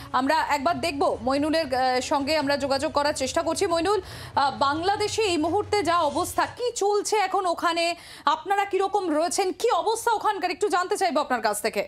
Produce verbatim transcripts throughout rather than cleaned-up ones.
আমরা একবার দেখব মইনুলের সঙ্গে আমরা যোগাযোগ করার চেষ্টা করছি। মইনুল, বাংলাদেশে এই মুহূর্তে যা অবস্থা, কি চলছে এখন ওখানে, আপনারা কিরকম রয়েছেন, কি অবস্থা ওখানকার একটু জানতে চাইবো আপনার কাছ থেকে।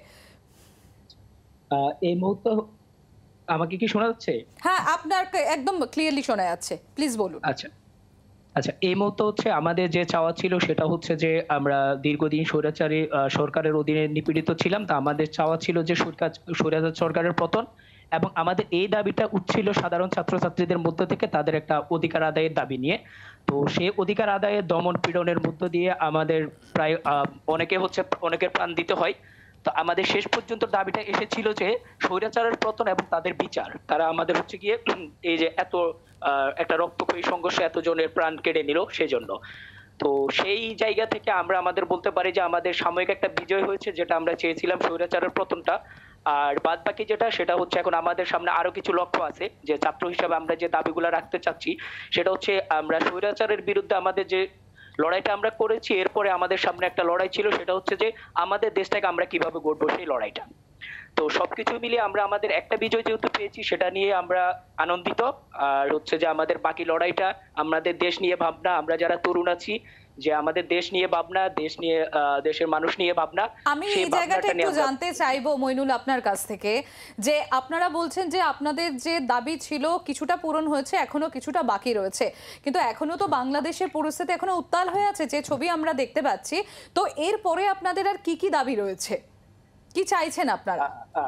এই মুহূর্তে আমাকে কি শোনা যাচ্ছে? হ্যাঁ, আপনাকে একদম ক্লিয়ারলি শোনা যাচ্ছে, প্লিজ বলুন। আচ্ছা আচ্ছা এই মুহূর্তে হচ্ছে আমাদের যে চাওয়া ছিল সেটা হচ্ছে যে আমরা দীর্ঘদিন স্বৈরাচারী সরকারের অধীনে নিপীড়িত ছিলাম। তা আমাদের চাওয়া ছিল যে স্বৈরাচার সরকারের পতন, এবং আমাদের এই দাবিটা উঠছিল সাধারণ ছাত্রছাত্রীদের মধ্য থেকে তাদের একটা অধিকার আদায়ের দাবি নিয়ে। তো সেই অধিকার আদায়ের দমন পীড়নের মধ্য দিয়ে আমাদের প্রায় অনেকে হচ্ছে অনেকের প্রাণ দিতে হয়। তো আমাদের শেষ পর্যন্ত দাবিটা এসেছিল যে স্বৈরাচারের পতন এবং তাদের বিচার। তারা আমাদের হচ্ছে গিয়ে এই যে এত একটা রক্তক্ষয়ী সংঘর্ষে এত জনের প্রাণ কেড়ে নিল সেজন্য। তো সেই জায়গা থেকে আমরা আমাদের বলতে পারি যে আমাদের সাময়িক একটা বিজয় হয়েছে, যেটা আমরা চেয়েছিলাম স্বৈরাচারের পতনটা। আর বাদ বাকি যেটা সেটা হচ্ছে এখন আমাদের সামনে আরো কিছু লক্ষ্য আছে, যে ছাত্র হিসাবে আমরা যে দাবিগুলো রাখতে চাচ্ছি সেটা হচ্ছে আমরা স্বৈরাচারের বিরুদ্ধে আমাদের যে লড়াইটা আমরা করেছি, এরপরে আমাদের সামনে একটা লড়াই ছিল, সেটা হচ্ছে যে আমাদের দেশটাকে আমরা কিভাবে গড়বো সেই লড়াইটা। তো সবকিছু মিলিয়ে আমরা আমাদের একটা বিজয় যেহেতু পেয়েছি সেটা নিয়ে আমরা আনন্দিত। আর হচ্ছে যে আমাদের বাকি লড়াইটা আমাদের দেশ নিয়ে ভাবনা, আমরা যারা তরুণ আছি যে আমাদের দেশ নিয়ে ভাবনা, দেশ নিয়ে দেশের মানুষ নিয়ে ভাবনা। আমি এই জায়গাটা একটু জানতে চাইবো মইনুল আপনার কাছ থেকে, যে আপনারা বলছেন যে আপনাদের যে দাবি ছিল কিছুটা পূরণ হয়েছে, এখনো কিছুটা বাকি রয়েছে, কিন্তু এখনো তো বাংলাদেশের পরিস্থিতি এখনো উত্তাল হয়ে আছে, যে ছবি আমরা দেখতে পাচ্ছি। তো এরপরে আপনাদের আর কি কি দাবি রয়েছে, কি চাইছেন আপনারা?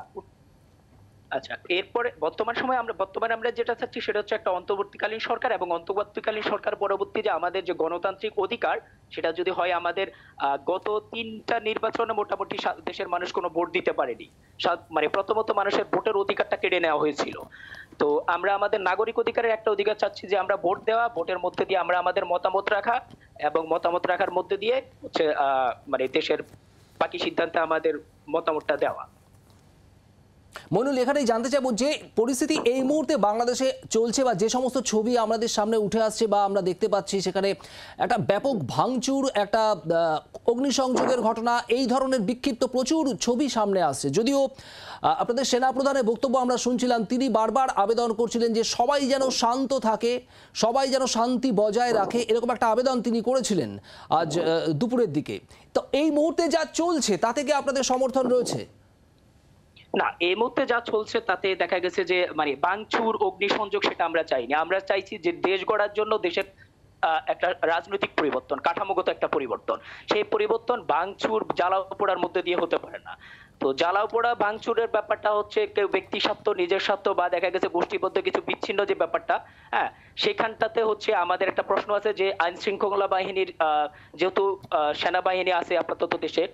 আচ্ছা, এরপরে বর্তমান সময় আমরা বর্তমানে আমরা যেটা চাচ্ছি সেটা হচ্ছে একটা অন্তর্বর্তীকালীন সরকার, এবং অন্তর্বর্তীকালীন সরকার পরবর্তী যে আমাদের যে গণতান্ত্রিক অধিকার সেটা যদি হয়, আমাদের গত তিনটা নির্বাচনে মোটামুটি দেশের মানুষ কোনো ভোট দিতে পারেনি, মানে প্রথমত মানুষের ভোটের অধিকারটা কেড়ে নেওয়া হয়েছিল। তো আমরা আমাদের নাগরিক অধিকারের একটা অধিকার চাচ্ছি, যে আমরা ভোট দেওয়া, ভোটের মধ্যে দিয়ে আমরা আমাদের মতামত রাখা, এবং মতামত রাখার মধ্যে দিয়ে হচ্ছে আহ মানে দেশের বাকি সিদ্ধান্তে আমাদের মতামতটা দেওয়া। মইনুল, এখানেই জানতে চাইবো যে পরিস্থিতি এই মুহূর্তে বাংলাদেশে চলছে, বা যে সমস্ত ছবি আমাদের সামনে উঠে আসছে বা আমরা দেখতে পাচ্ছি, সেখানে একটা ব্যাপক ভাঙচুর, একটা অগ্নিসংযোগের ঘটনা, এই ধরনের বিক্ষিপ্ত প্রচুর ছবি সামনে আসছে। যদিও আপনাদের সেনাপ্রধানের বক্তব্য আমরা শুনছিলাম, তিনি বারবার আবেদন করছিলেন যে সবাই যেন শান্ত থাকে, সবাই যেন শান্তি বজায় রাখে, এরকম একটা আবেদন তিনি করেছিলেন আজ দুপুরের দিকে। তো এই মুহূর্তে যা চলছে তাতে কি আপনাদের সমর্থন রয়েছে? না, এই মুহূর্তে যা চলছে তাতে দেখা গেছে যে মানে ভাঙচুর, অগ্নিসংযোগ সেটা আমরা চাইনি। আমরা চাইছি যে দেশ গড়ার জন্য দেশের একটা রাজনৈতিক পরিবর্তন, কাঠামোগত একটা পরিবর্তন। সেই পরিবর্তন ভাঙচুর, জ্বালাও পোড়ার মধ্যে দিয়ে হতে পারে না। তো জ্বালাও পোড়া ভাঙচুরের ব্যাপারটা হচ্ছে কেউ ব্যক্তি স্বার্থ, নিজের স্বার্থ, বা দেখা গেছে গোষ্ঠীবদ্ধ কিছু বিচ্ছিন্ন যে ব্যাপারটা, হ্যাঁ, সেখানটাতে হচ্ছে আমাদের একটা প্রশ্ন আছে যে আইন শৃঙ্খলা বাহিনীর যেহেতু সেনাবাহিনী আছে আপাতত দেশে,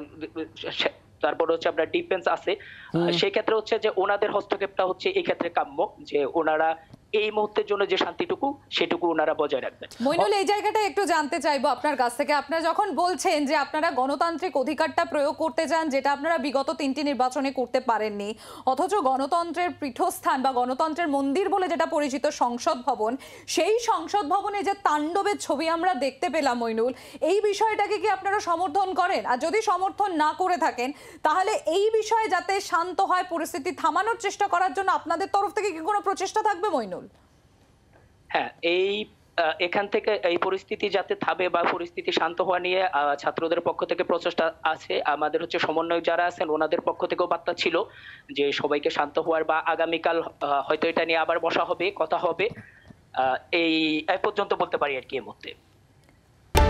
তারপর হচ্ছে আপনার ডিফেন্স আছে, সেই ক্ষেত্রে হচ্ছে যে ওনাদের হস্তক্ষেপটা হচ্ছে এই ক্ষেত্রে কাম্য, যে ওনারা এই মুহূর্তের জন্য যে শান্তিটুকু সেটুকু ওনারা বজায় রাখবেন। মইনুল, এই জায়গাটা একটু জানতে চাইবো আপনার কাছ থেকে। আপনারা যখন বলছেন যে আপনারা গণতান্ত্রিক অধিকারটা প্রয়োগ করতে চান, যেটা আপনারা বিগত তিনটি নির্বাচনে করতে পারেননি, অথচ গণতন্ত্রের পীঠস্থান বা গণতন্ত্রের মন্দির বলে যেটা পরিচিত সংসদ ভবন, সেই সংসদ ভবনে যে তাণ্ডবের ছবি আমরা দেখতে পেলাম মইনুল, এই বিষয়টাকে কি আপনারা সমর্থন করেন? আর যদি সমর্থন না করে থাকেন, তাহলে এই বিষয়ে যাতে শান্ত হয়, পরিস্থিতি থামানোর চেষ্টা করার জন্য আপনাদের তরফ থেকে কি কোনো প্রচেষ্টা থাকবে মইনুল? হ্যাঁ, এই এখান থেকে এই পরিস্থিতি যাতে থামে বা পরিস্থিতি শান্ত হওয়া নিয়ে ছাত্রদের পক্ষ থেকে প্রচেষ্টা আছে। আমাদের হচ্ছে সমন্বয়ক যারা আছেন ওনাদের পক্ষ থেকেও বার্তা ছিল যে সবাইকে শান্ত হওয়ার, বা আগামীকাল হয়তো এটা নিয়ে আবার বসা হবে, কথা হবে। এই এই পর্যন্ত বলতে পারি আর কি এই মুহূর্তে।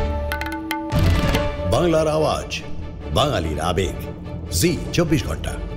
বাংলার আওয়াজ, বাঙালির আবেগ, জি চব্বিশ ঘন্টা।